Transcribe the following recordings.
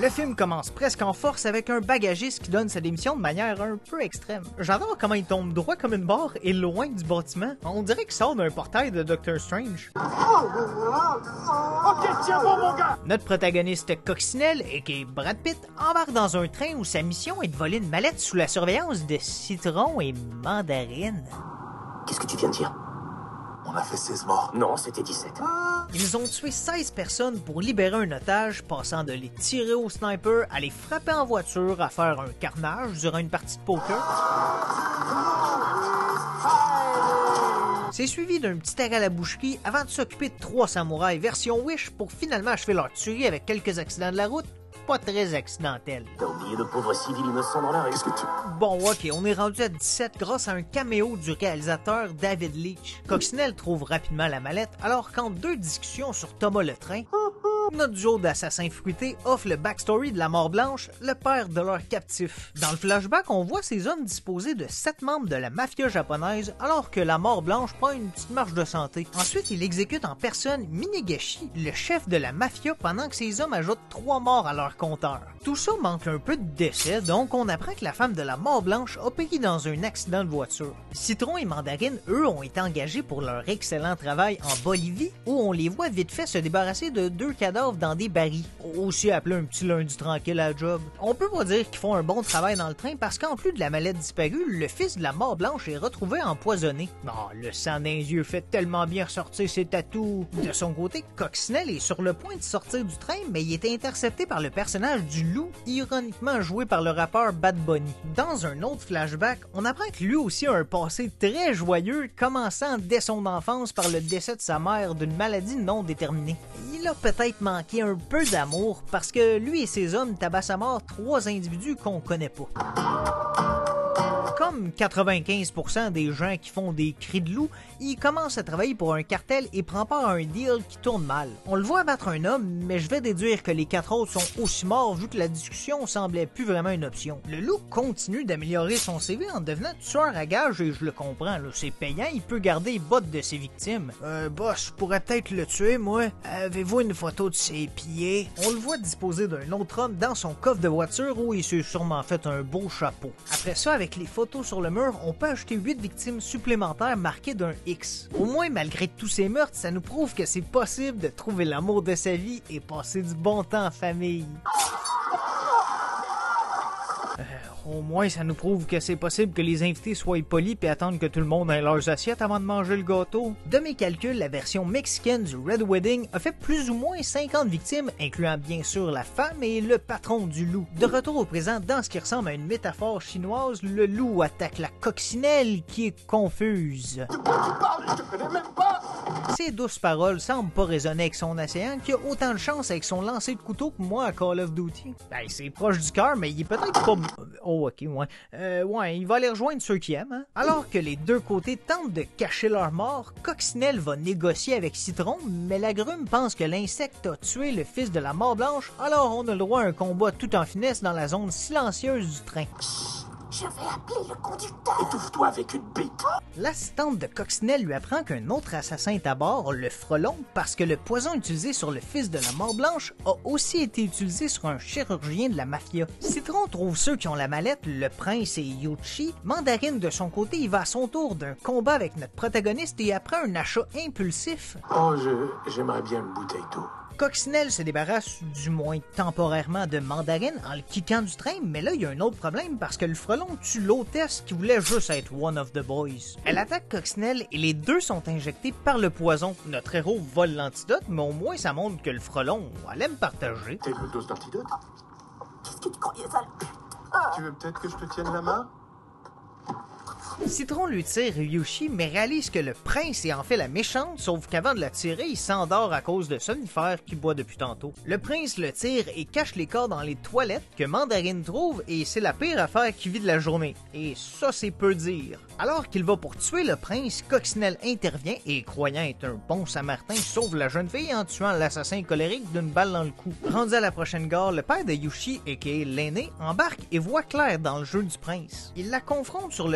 Le film commence presque en force avec un bagagiste qui donne sa démission de manière un peu extrême. J'adore comment il tombe droit comme une barre et loin du bâtiment. On dirait qu'il sort d'un portail de Doctor Strange. Ok, tiens bon mon gars! Notre protagoniste Coccinelle, a.k.a. Brad Pitt, embarque dans un train où sa mission est de voler une mallette sous la surveillance de Citron et Mandarine. Qu'est-ce que tu viens de dire? On a fait 16 morts. Non, c'était 17. Ils ont tué 16 personnes pour libérer un otage, passant de les tirer au sniper à les frapper en voiture, à faire un carnage durant une partie de poker. C'est suivi d'un petit arrêt à la boucherie avant de s'occuper de 3 samouraïs version Wish pour finalement achever leur tuerie avec quelques accidents de la route, pas très accidentels. T'as oublié de pauvres civils innocents dans la rue. Qu'est-ce que tu... Bon, ok, on est rendu à 17 grâce à un caméo du réalisateur David Leitch. Coccinelle trouve rapidement la mallette, alors qu'en 2 discussions sur Thomas le Train, notre duo d'assassins fruités offre le backstory de la Mort Blanche, le père de leur captif. Dans le flashback, on voit ces hommes disposer de 7 membres de la mafia japonaise, alors que la Mort Blanche prend une petite marche de santé. Ensuite, il exécute en personne Minegashi, le chef de la mafia, pendant que ces hommes ajoutent 3 morts à leur compteur. Tout ça manque un peu de décès, donc on apprend que la femme de la Mort Blanche a péri dans un accident de voiture. Citron et Mandarine, eux, ont été engagés pour leur excellent travail en Bolivie, où on les voit vite fait se débarrasser de 2 cadavres dans des barils, aussi appelé un petit lundi tranquille à la job. On peut pas dire qu'ils font un bon travail dans le train parce qu'en plus de la mallette disparue, le fils de la Mort Blanche est retrouvé empoisonné. Oh, le sang dans les yeux fait tellement bien ressortir ses tatous. De son côté, Coccinelle est sur le point de sortir du train, mais il est intercepté par le personnage du loup, ironiquement joué par le rappeur Bad Bunny. Dans un autre flashback, on apprend que lui aussi a un passé très joyeux, commençant dès son enfance par le décès de sa mère d'une maladie non déterminée. Il a peut-être manqué un peu d'amour parce que lui et ses hommes tabassent à mort 3 individus qu'on connaît pas. Comme 95% des gens qui font des cris de loup, il commence à travailler pour un cartel et prend part à un deal qui tourne mal. On le voit abattre un homme, mais je vais déduire que les 4 autres sont aussi morts vu que la discussion semblait plus vraiment une option. Le loup continue d'améliorer son CV en devenant tueur à gages et je le comprends, c'est payant, il peut garder les bottes de ses victimes. Boss, je pourrais peut-être le tuer, moi. Avez-vous une photo de ses pieds? On le voit disposer d'un autre homme dans son coffre de voiture où il s'est sûrement fait un beau chapeau. Après ça, avec les photos sur le mur, on peut ajouter 8 victimes supplémentaires marquées d'un X. Au moins, malgré tous ces meurtres, ça nous prouve que c'est possible de trouver l'amour de sa vie et passer du bon temps en famille. Au moins, ça nous prouve que c'est possible que les invités soient polis et attendent que tout le monde ait leurs assiettes avant de manger le gâteau. De mes calculs, la version mexicaine du Red Wedding a fait plus ou moins 50 victimes, incluant bien sûr la femme et le patron du loup. De retour au présent, dans ce qui ressemble à une métaphore chinoise, le loup attaque la coccinelle qui est confuse. De quoi tu parles? Je te connais même pas! Ces douces paroles semblent pas résonner avec son océan qui a autant de chance avec son lancer de couteau que moi à Call of Duty. Ben, c'est proche du cœur, mais il est peut-être pas... Oh, ok, ouais. Ouais, il va aller rejoindre ceux qui aiment, hein? Alors que les deux côtés tentent de cacher leur mort, Coccinelle va négocier avec Citron, mais l'agrume pense que l'insecte a tué le fils de la Mort Blanche, alors on a le droit à un combat tout en finesse dans la zone silencieuse du train. Je vais appeler le conducteur. Étouffe-toi avec une bite. L'assistante de Coccinelle lui apprend qu'un autre assassin est à bord, le Frelon, parce que le poison utilisé sur le fils de la Mort Blanche a aussi été utilisé sur un chirurgien de la mafia. Citron trouve ceux qui ont la mallette, le prince et Yuchi. Mandarine, de son côté, il va à son tour d'un combat avec notre protagoniste et après un achat impulsif. Oh, j'aimerais bien une bouteille d'eau. Coccinelle se débarrasse, du moins temporairement, de Mandarine en le kickant du train, mais là, il y a un autre problème parce que le Frelon tue l'hôtesse qui voulait juste être one of the boys. Elle attaque Coccinelle et les deux sont injectés par le poison. Notre héros vole l'antidote, mais au moins ça montre que le Frelon allait me partager. T'as une dose d'antidote? Qu'est-ce que tu croyais, sale pute? Tu veux peut-être que je te tienne la main? Citron lui tire Ryushi, mais réalise que le prince est en fait la méchante, sauf qu'avant de la tirer, il s'endort à cause de somnifères qu'il boit depuis tantôt. Le prince le tire et cache les corps dans les toilettes que Mandarine trouve et c'est la pire affaire qu'il vit de la journée. Et ça, c'est peu dire. Alors qu'il va pour tuer le prince, Coccinelle intervient et, croyant être un bon samaritain, sauve la jeune fille en tuant l'assassin colérique d'une balle dans le cou. Rendu à la prochaine gare, le père de Yushi, a.k.a. l'aîné, embarque et voit clair dans le jeu du prince. Il la confronte sur le geste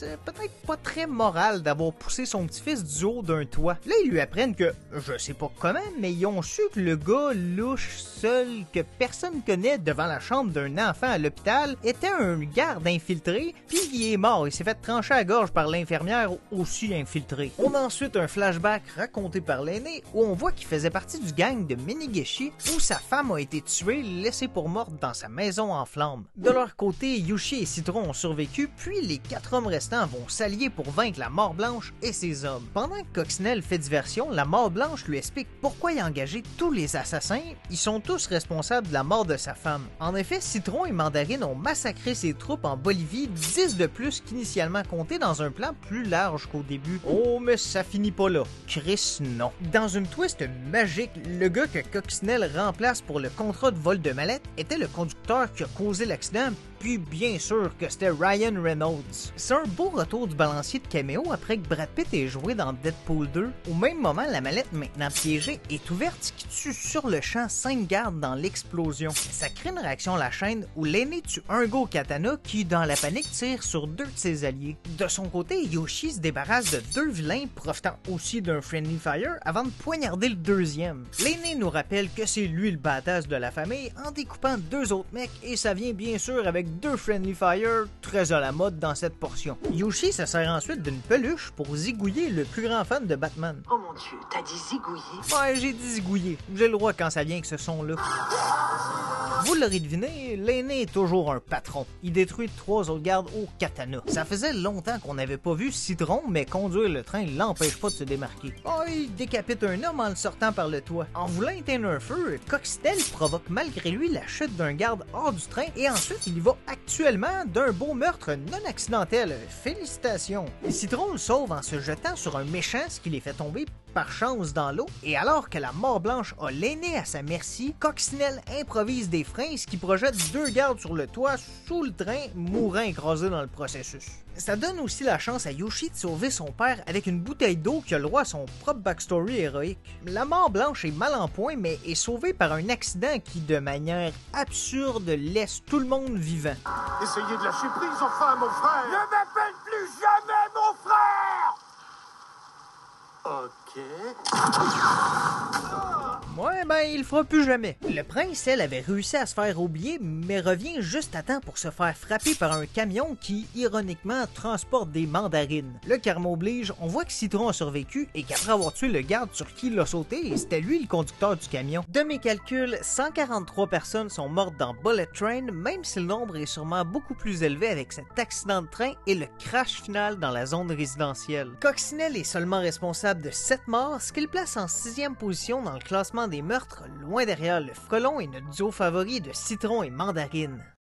c'est peut-être pas très moral d'avoir poussé son petit-fils du haut d'un toit. Là, ils lui apprennent que, je sais pas comment, mais ils ont su que le gars louche seul que personne connaît devant la chambre d'un enfant à l'hôpital était un garde infiltré, puis il est mort. Il s'est fait trancher à la gorge par l'infirmière aussi infiltrée. On a ensuite un flashback raconté par l'aîné où on voit qu'il faisait partie du gang de Minigeshi où sa femme a été tuée, laissée pour morte dans sa maison en flammes. De leur côté, Yushi et Citron ont survécu, puis les 4 hommes restants vont s'allier pour vaincre la Mort Blanche et ses hommes. Pendant que Coccinelle fait diversion, la Mort Blanche lui explique pourquoi il a engagé tous les assassins. Ils sont tous responsables de la mort de sa femme. En effet, Citron et Mandarine ont massacré ses troupes en Bolivie, 10 de plus qu'initialement compté dans un plan plus large qu'au début. Oh, mais ça finit pas là. Chris, non. Dans une twist magique, le gars que Coccinelle remplace pour le contrat de vol de mallette était le conducteur qui a causé l'accident, puis bien sûr que c'était Ryan Reynolds. C'est un beau retour du balancier de caméo après que Brad Pitt ait joué dans Deadpool 2. Au même moment, la mallette maintenant piégée est ouverte qui tue sur le champ 5 gardes dans l'explosion. Ça crée une réaction à la chaîne où l'aîné tue un gars au katana qui, dans la panique, tire sur 2 de ses alliés. De son côté, Yoshi se débarrasse de 2 vilains profitant aussi d'un Friendly Fire avant de poignarder le deuxième. L'aîné nous rappelle que c'est lui le badass de la famille en découpant 2 autres mecs et ça vient bien sûr avec 2 Friendly Fire, très à la mode dans cette portion. Yoshi se sert ensuite d'une peluche pour zigouiller le plus grand fan de Batman. Oh mon Dieu, t'as dit zigouiller? Ouais, j'ai dit zigouiller. J'ai le droit quand ça vient avec ce son-là. Vous l'aurez deviné, l'aîné est toujours un patron. Il détruit 3 autres gardes au katana. Ça faisait longtemps qu'on n'avait pas vu Citron, mais conduire le train l'empêche pas de se démarquer. Oh, il décapite un homme en le sortant par le toit. En voulant éteindre un feu, Coccinelle provoque malgré lui la chute d'un garde hors du train et ensuite il y va actuellement d'un beau meurtre non accidentel. Félicitations! Citron le sauve en se jetant sur un méchant, ce qui les fait tomber par chance dans l'eau, et alors que la Mort Blanche a l'aîné à sa merci, Coccinelle improvise des freins, ce qui projette 2 gardes sur le toit sous le train, mourant écrasés dans le processus. Ça donne aussi la chance à Yoshi de sauver son père avec une bouteille d'eau qui a le droit à son propre backstory héroïque. La Mort Blanche est mal en point, mais est sauvée par un accident qui, de manière absurde, laisse tout le monde vivant. Essayez de lâcher prise, enfin, mon frère! Ne m'appelle plus jamais mon frère! Ok. Ouais, ben, il le fera plus jamais. Le prince, elle, avait réussi à se faire oublier, mais revient juste à temps pour se faire frapper par un camion qui, ironiquement, transporte des mandarines. Le karma oblige, on voit que Citron a survécu et qu'après avoir tué le garde sur qui il l'a sauté, c'était lui le conducteur du camion. De mes calculs, 143 personnes sont mortes dans Bullet Train, même si le nombre est sûrement beaucoup plus élevé avec cet accident de train et le crash final dans la zone résidentielle. Coccinelle est seulement responsable de 7 morts, ce qui le place en 6e position dans le classement des meurtres, loin derrière le frelon et notre duo favori de Citron et Mandarine.